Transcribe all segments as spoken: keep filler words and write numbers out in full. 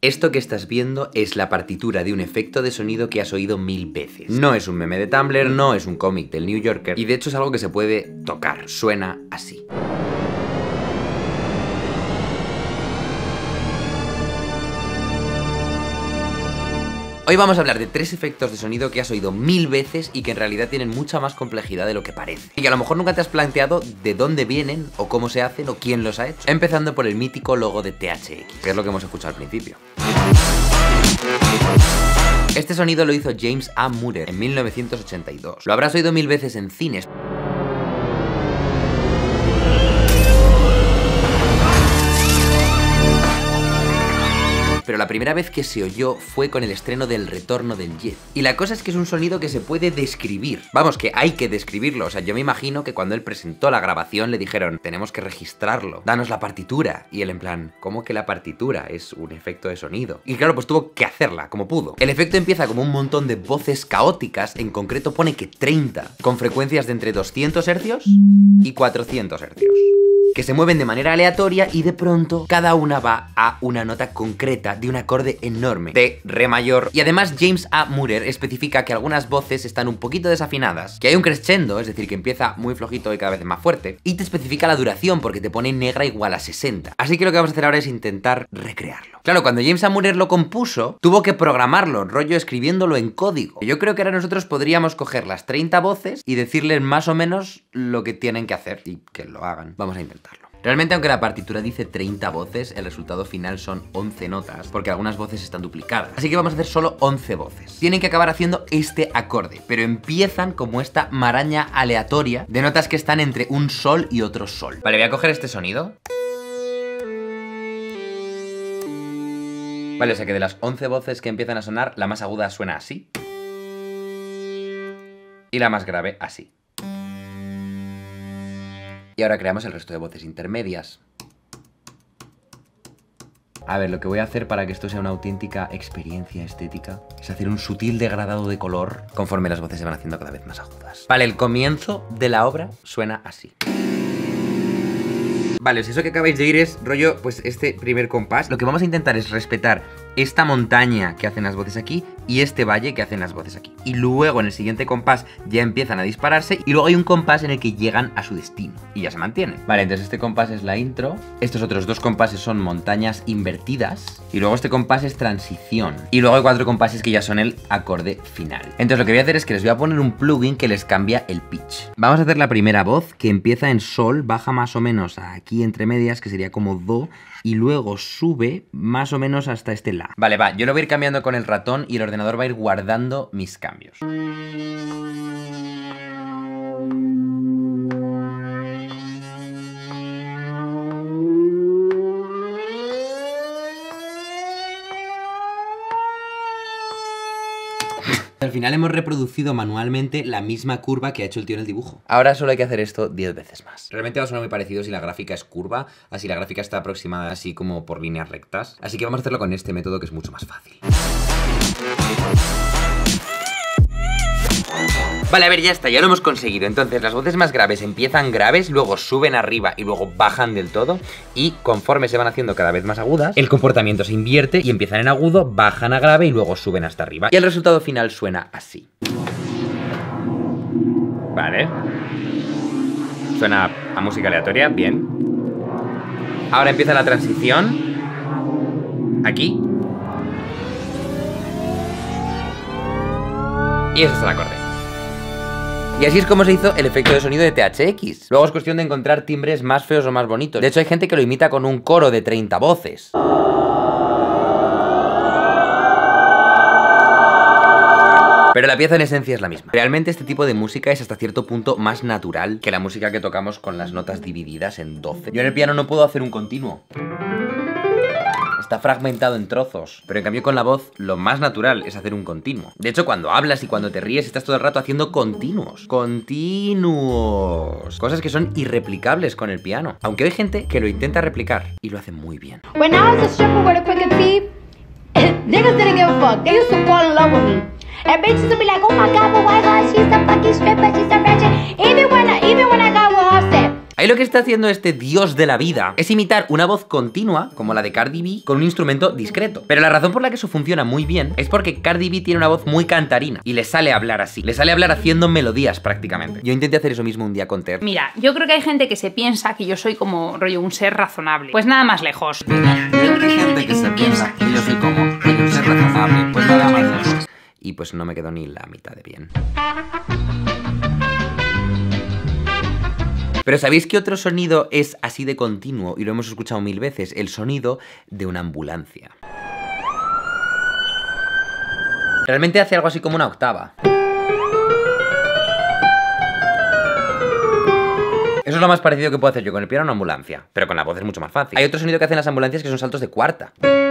Esto que estás viendo es la partitura de un efecto de sonido que has oído mil veces. No es un meme de Tumblr, no es un cómic del New Yorker, y de hecho es algo que se puede tocar. Suena así. Hoy vamos a hablar de tres efectos de sonido que has oído mil veces y que en realidad tienen mucha más complejidad de lo que parece. Y que a lo mejor nunca te has planteado de dónde vienen, o cómo se hacen, o quién los ha hecho. Empezando por el mítico logo de T H X, que es lo que hemos escuchado al principio. Este sonido lo hizo James A. Murray en mil novecientos ochenta y dos. Lo habrás oído mil veces en cines. Pero la primera vez que se oyó fue con el estreno del Retorno del Jedi. Y la cosa es que es un sonido que se puede describir. Vamos, que hay que describirlo. O sea, yo me imagino que cuando él presentó la grabación le dijeron, tenemos que registrarlo, danos la partitura. Y él en plan, ¿cómo que la partitura? Es un efecto de sonido. Y claro, pues tuvo que hacerla, como pudo. El efecto empieza como un montón de voces caóticas, en concreto pone que treinta, con frecuencias de entre doscientos hercios y cuatrocientos hercios. Que se mueven de manera aleatoria y de pronto cada una va a una nota concreta de un acorde enorme, de re mayor. Y además James A. Murray especifica que algunas voces están un poquito desafinadas, que hay un crescendo, es decir, que empieza muy flojito y cada vez más fuerte, y te especifica la duración porque te pone negra igual a sesenta. Así que lo que vamos a hacer ahora es intentar recrearlo. Claro, cuando James A. Murray lo compuso, tuvo que programarlo, rollo escribiéndolo en código. Yo creo que ahora nosotros podríamos coger las treinta voces y decirles más o menos lo que tienen que hacer y que lo hagan. Vamos a intentar. Realmente, aunque la partitura dice treinta voces, el resultado final son once notas, porque algunas voces están duplicadas. Así que vamos a hacer solo once voces. Tienen que acabar haciendo este acorde, pero empiezan como esta maraña aleatoria de notas que están entre un sol y otro sol. Vale, voy a coger este sonido. Vale, o sea que de las once voces que empiezan a sonar, la más aguda suena así. Y la más grave así. Y ahora creamos el resto de voces intermedias. A ver, lo que voy a hacer para que esto sea una auténtica experiencia estética es hacer un sutil degradado de color conforme las voces se van haciendo cada vez más agudas. Vale, el comienzo de la obra suena así. Vale, si eso que acabáis de oír es rollo, pues este primer compás. Lo que vamos a intentar es respetar esta montaña que hacen las voces aquí y este valle que hacen las voces aquí. Y luego en el siguiente compás ya empiezan a dispararse y luego hay un compás en el que llegan a su destino y ya se mantienen. Vale, entonces este compás es la intro, estos otros dos compases son montañas invertidas y luego este compás es transición y luego hay cuatro compases que ya son el acorde final. Entonces lo que voy a hacer es que les voy a poner un plugin que les cambia el pitch. Vamos a hacer la primera voz que empieza en sol, baja más o menos aquí entre medias, que sería como do, y luego sube más o menos hasta este la. Vale, va, yo lo voy a ir cambiando con el ratón y el ordenador va a ir guardando mis cambios. Al final hemos reproducido manualmente la misma curva que ha hecho el tío en el dibujo. Ahora solo hay que hacer esto diez veces más. Realmente va a sonar muy parecido si la gráfica es curva, así la gráfica está aproximada así como por líneas rectas. Así que vamos a hacerlo con este método que es mucho más fácil. Vale, a ver, ya está, ya lo hemos conseguido. Entonces las voces más graves empiezan graves, luego suben arriba y luego bajan del todo. Y conforme se van haciendo cada vez más agudas, el comportamiento se invierte y empiezan en agudo, bajan a grave y luego suben hasta arriba. Y el resultado final suena así. Vale. Suena a música aleatoria, bien. Ahora empieza la transición. Aquí. Y ese es el acorde. Y así es como se hizo el efecto de sonido de T H X. Luego es cuestión de encontrar timbres más feos o más bonitos. De hecho hay gente que lo imita con un coro de treinta voces. Pero la pieza en esencia es la misma. Realmente este tipo de música es hasta cierto punto más natural que la música que tocamos con las notas divididas en doce. Yo en el piano no puedo hacer un continuo. Está fragmentado en trozos, pero en cambio con la voz lo más natural es hacer un continuo. De hecho, cuando hablas y cuando te ríes estás todo el rato haciendo continuos. Continuos. Cosas que son irreplicables con el piano. Aunque hay gente que lo intenta replicar y lo hace muy bien. When I was a stripper with a crooked teeth, niggas didn't give a fuck. They used to fall in love with me. And bitches would be like, oh my god, but why her? She's a fucking stripper, she's a ratchet. Even when I, even when I got with Offset. Ahí lo que está haciendo este dios de la vida es imitar una voz continua, como la de Cardi B, con un instrumento discreto. Pero la razón por la que eso funciona muy bien es porque Cardi B tiene una voz muy cantarina y le sale a hablar así. Le sale a hablar haciendo melodías prácticamente. Yo intenté hacer eso mismo un día con Ter. Mira, yo creo que hay gente que se piensa que yo soy como rollo un ser razonable. Pues nada más lejos. Hay gente que se piensa que yo soy como un ser razonable. Pues nada más lejos. Y pues no me quedó ni la mitad de bien. Pero ¿sabéis qué otro sonido es así de continuo? Y lo hemos escuchado mil veces. El sonido de una ambulancia. Realmente hace algo así como una octava. Eso es lo más parecido que puedo hacer yo con el piano en una ambulancia. Pero con la voz es mucho más fácil. Hay otro sonido que hacen las ambulancias que son saltos de cuarta.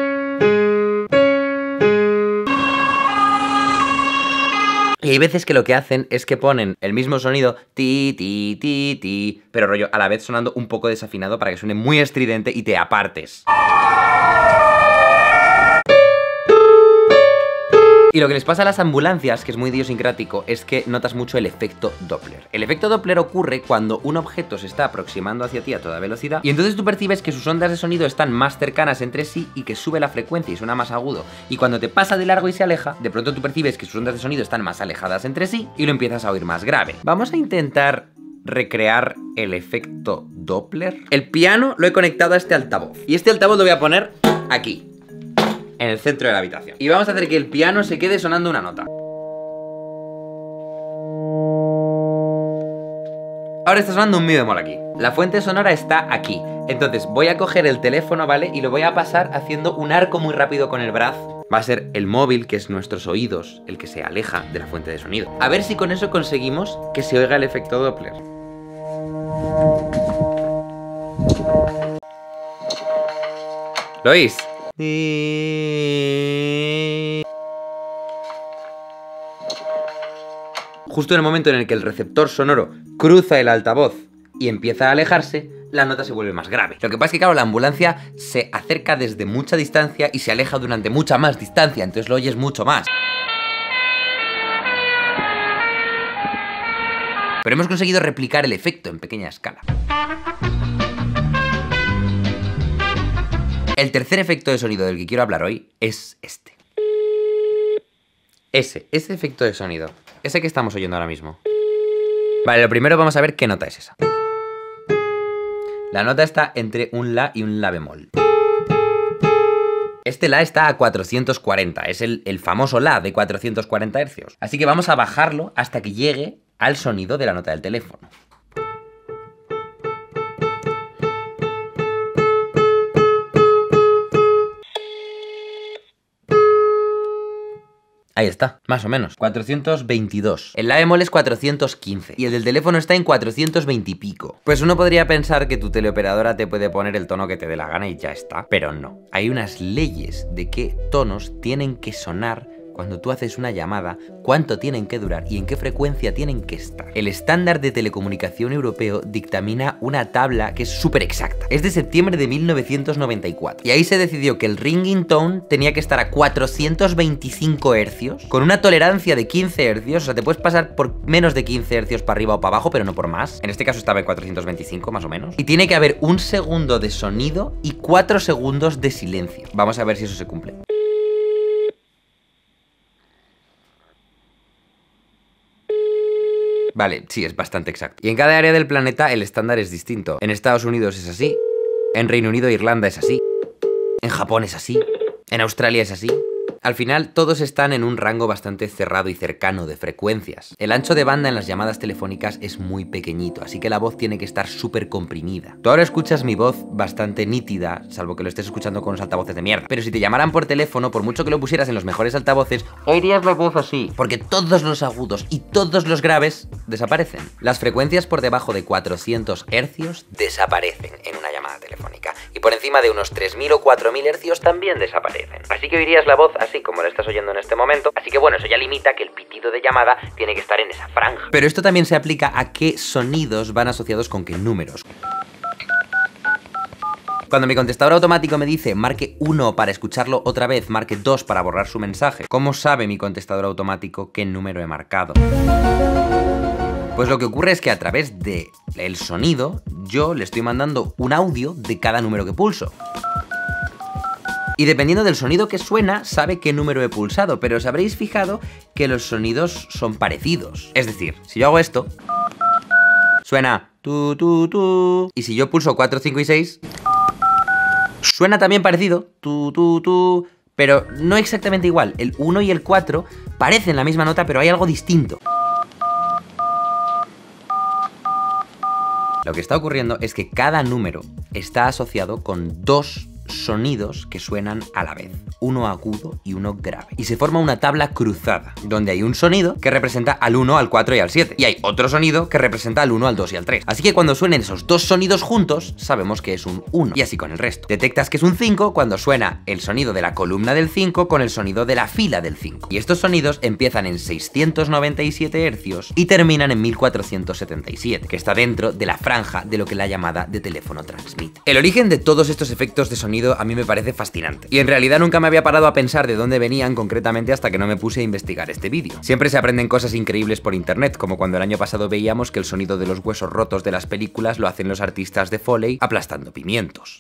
Y hay veces que lo que hacen es que ponen el mismo sonido, ti, ti, ti, ti, pero rollo, a la vez sonando un poco desafinado para que suene muy estridente y te apartes. Y lo que les pasa a las ambulancias, que es muy idiosincrático, es que notas mucho el efecto Doppler. El efecto Doppler ocurre cuando un objeto se está aproximando hacia ti a toda velocidad y entonces tú percibes que sus ondas de sonido están más cercanas entre sí y que sube la frecuencia y suena más agudo. Y cuando te pasa de largo y se aleja, de pronto tú percibes que sus ondas de sonido están más alejadas entre sí y lo empiezas a oír más grave. Vamos a intentar recrear el efecto Doppler. El piano lo he conectado a este altavoz y este altavoz lo voy a poner aquí, en el centro de la habitación. Y vamos a hacer que el piano se quede sonando una nota. Ahora está sonando un mi bemol aquí. La fuente sonora está aquí. Entonces voy a coger el teléfono, ¿vale? Y lo voy a pasar haciendo un arco muy rápido con el brazo. Va a ser el móvil, que es nuestros oídos, el que se aleja de la fuente de sonido. A ver si con eso conseguimos que se oiga el efecto Doppler. ¿Lo oís? Justo en el momento en el que el receptor sonoro cruza el altavoz y empieza a alejarse, la nota se vuelve más grave. Lo que pasa es que, claro, la ambulancia se acerca desde mucha distancia y se aleja durante mucha más distancia, entonces lo oyes mucho más. Pero hemos conseguido replicar el efecto en pequeña escala. El tercer efecto de sonido del que quiero hablar hoy es este. Ese, ese efecto de sonido. Ese que estamos oyendo ahora mismo. Vale, lo primero vamos a ver qué nota es esa. La nota está entre un La y un La bemol. Este La está a cuatrocientos cuarenta, es el, el famoso La de cuatrocientos cuarenta hercios. Así que vamos a bajarlo hasta que llegue al sonido de la nota del teléfono. Ahí está, más o menos, cuatrocientos veintidós. El La bemol es cuatrocientos quince y el del teléfono está en cuatrocientos veinte y pico. Pues uno podría pensar que tu teleoperadora te puede poner el tono que te dé la gana y ya está, pero no. Hay unas leyes de qué tonos tienen que sonar cuando tú haces una llamada, cuánto tienen que durar y en qué frecuencia tienen que estar. El estándar de telecomunicación europeo dictamina una tabla que es súper exacta. Es de septiembre de mil novecientos noventa y cuatro. Y ahí se decidió que el ringing tone tenía que estar a cuatrocientos veinticinco hercios, con una tolerancia de quince hercios, o sea, te puedes pasar por menos de quince hercios para arriba o para abajo, pero no por más. En este caso estaba en cuatrocientos veinticinco, más o menos. Y tiene que haber un segundo de sonido y cuatro segundos de silencio. Vamos a ver si eso se cumple. Vale, sí, es bastante exacto. Y en cada área del planeta el estándar es distinto. En Estados Unidos es así, en Reino Unido e Irlanda es así, en Japón es así, en Australia es así. Al final, todos están en un rango bastante cerrado y cercano de frecuencias. El ancho de banda en las llamadas telefónicas es muy pequeñito, así que la voz tiene que estar súper comprimida. Tú ahora escuchas mi voz bastante nítida, salvo que lo estés escuchando con unos altavoces de mierda. Pero si te llamaran por teléfono, por mucho que lo pusieras en los mejores altavoces, oirías la voz así, porque todos los agudos y todos los graves desaparecen. Las frecuencias por debajo de cuatrocientos hercios desaparecen en una llamada telefónica. Y por encima de unos tres mil o cuatro mil hercios también desaparecen. Así que oirías la voz así como la estás oyendo en este momento. Así que bueno, eso ya limita que el pitido de llamada tiene que estar en esa franja. Pero esto también se aplica a qué sonidos van asociados con qué números. Cuando mi contestador automático me dice marque uno para escucharlo otra vez, marque dos para borrar su mensaje, ¿cómo sabe mi contestador automático qué número he marcado? Pues lo que ocurre es que a través del sonido yo le estoy mandando un audio de cada número que pulso. Y dependiendo del sonido que suena, sabe qué número he pulsado, pero os habréis fijado que los sonidos son parecidos. Es decir, si yo hago esto, suena tu, tu, tu. Y si yo pulso cuatro, cinco y seis, suena también parecido, tu, tu, tu. Pero no exactamente igual. El uno y el cuatro parecen la misma nota, pero hay algo distinto. Lo que está ocurriendo es que cada número está asociado con dos sonidos que suenan a la vez, uno agudo y uno grave, y se forma una tabla cruzada, donde hay un sonido que representa al uno, al cuatro y al siete, y hay otro sonido que representa al uno, al dos y al tres. Así que cuando suenen esos dos sonidos juntos, sabemos que es un uno, y así con el resto. Detectas que es un cinco cuando suena el sonido de la columna del cinco con el sonido de la fila del cinco. Y estos sonidos empiezan en seiscientos noventa y siete hercios y terminan en mil cuatrocientos setenta y siete, que está dentro de la franja de lo que la llamada de teléfono transmite. El origen de todos estos efectos de sonido a mí me parece fascinante. Y en realidad nunca me había parado a pensar de dónde venían concretamente hasta que no me puse a investigar este vídeo. Siempre se aprenden cosas increíbles por internet, como cuando el año pasado veíamos que el sonido de los huesos rotos de las películas lo hacen los artistas de Foley aplastando pimientos.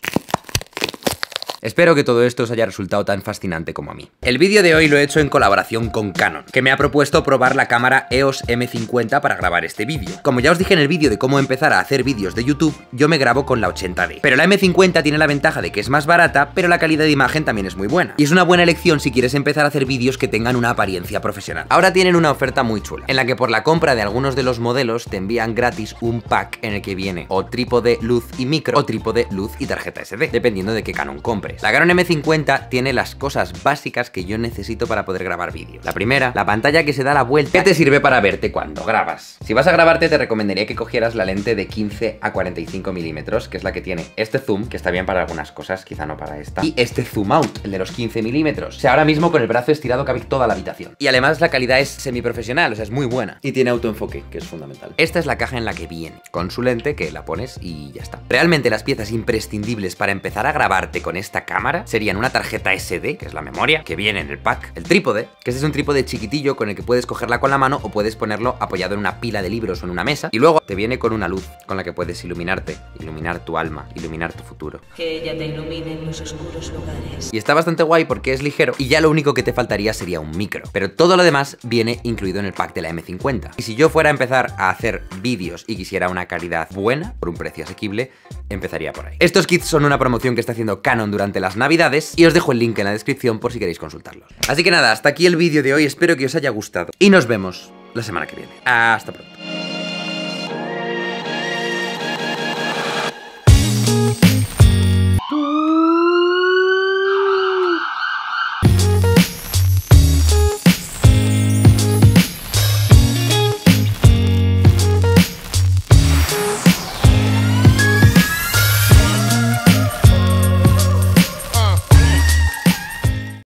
Espero que todo esto os haya resultado tan fascinante como a mí. El vídeo de hoy lo he hecho en colaboración con Canon, que me ha propuesto probar la cámara E O S M cincuenta para grabar este vídeo. Como ya os dije en el vídeo de cómo empezar a hacer vídeos de YouTube, yo me grabo con la ochenta D. Pero la M cincuenta tiene la ventaja de que es más barata, pero la calidad de imagen también es muy buena. Y es una buena elección si quieres empezar a hacer vídeos que tengan una apariencia profesional. Ahora tienen una oferta muy chula, en la que por la compra de algunos de los modelos te envían gratis un pack en el que viene o trípode, luz y micro, o trípode, luz y tarjeta ese de, dependiendo de qué Canon compres. La Canon M cincuenta tiene las cosas básicas que yo necesito para poder grabar vídeos. La primera, la pantalla que se da la vuelta, que te sirve para verte cuando grabas. Si vas a grabarte te recomendaría que cogieras la lente de quince a cuarenta y cinco milímetros, que es la que tiene este zoom, que está bien para algunas cosas, quizá no para esta, y este zoom out, el de los quince milímetros. O sea, ahora mismo con el brazo estirado cabe toda la habitación. Y además la calidad es semiprofesional, o sea, es muy buena. Y tiene autoenfoque, que es fundamental. Esta es la caja en la que viene, con su lente que la pones y ya está. Realmente las piezas imprescindibles para empezar a grabarte con esta cámara serían una tarjeta ese de, que es la memoria, que viene en el pack, el trípode, que este es un trípode chiquitillo con el que puedes cogerla con la mano o puedes ponerlo apoyado en una pila de libros o en una mesa, y luego te viene con una luz con la que puedes iluminarte, iluminar tu alma, iluminar tu futuro. Que ella te ilumine en los oscuros lugares. Y está bastante guay porque es ligero y ya lo único que te faltaría sería un micro, pero todo lo demás viene incluido en el pack de la M cincuenta. Y si yo fuera a empezar a hacer vídeos y quisiera una calidad buena, por un precio asequible, empezaría por ahí. Estos kits son una promoción que está haciendo Canon durante las navidades y os dejo el link en la descripción por si queréis consultarlos. Así que nada, hasta aquí el vídeo de hoy, espero que os haya gustado y nos vemos la semana que viene. Hasta pronto.